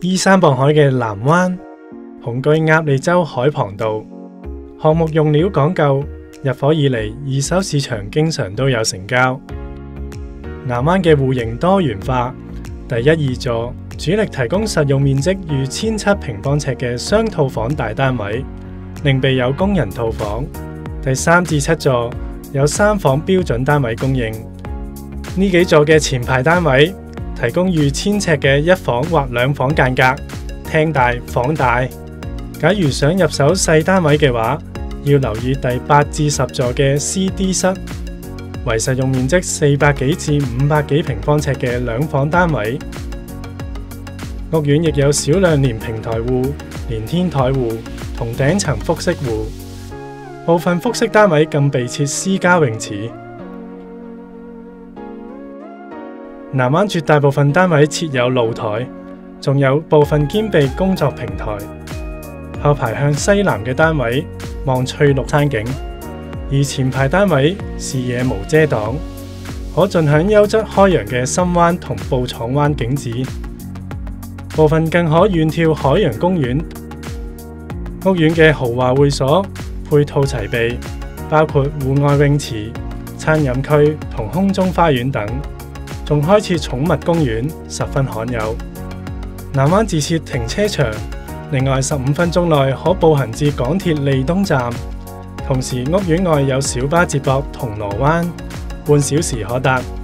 依山傍海嘅南灣，雄踞鴨脷洲海傍道。項目用料講究，入伙以嚟二手市場經常都有成交。南灣嘅戶型多元化，第一二座主力提供實用面積逾1700平方尺嘅雙套房大單位，另備有工人套房。第3至7座有3房標準單位供應。呢幾座嘅前排單位提供逾1000尺嘅1房或2房間隔，廳大房大。假如想入手細單位嘅話，要留意第8至10座嘅 CD 室，為實用面積400幾至500幾平方尺嘅2房單位。屋苑亦有少量連平台戶、連天台戶同頂層複式戶，部分複式單位更備設私家泳池。南灣絕大部分單位設有露台，仲有部分兼備工作平台。後排向西南嘅單位望翠綠山景，而前排單位視野無遮擋，可盡享優質開揚嘅深灣同布廠灣景致。部分更可遠眺海洋公園。屋苑嘅豪華會所配套齊備，包括戶外泳池、餐飲區同空中花園等，仲開設寵物公園，十分罕有。南灣自設停車場，另外15分鐘內可步行至港鐵利東站，同時屋苑外有小巴接駁銅鑼灣，半小時可達。